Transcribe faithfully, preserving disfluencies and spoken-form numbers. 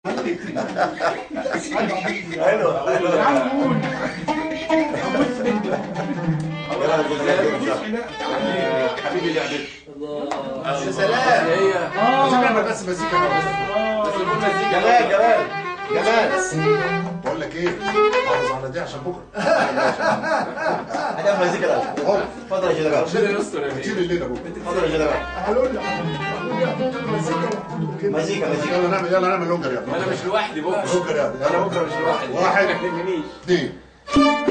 حلو حلو يا عم قول. حبيبي لعبتي. يا سلام. هي اه بس مزيكا بس يكون مزيكا. جمال جمال جمال. بقول لك ايه؟ حافظ على دي عشان بكره. هنعمل مزيكا الأول. اتفضل يا جدع. ربنا يستر يا كتير بيه. الليله بكره. اتفضل يا جدع. قالوا لي مزيكا مزيكا مزيكا. يلا نعمل يلا نعمل لونجر يلا. ما انا مش لوحدي بكره. لونجر يلا. انا بكره مش لوحدي. واحد ما تهمنيش. اثنين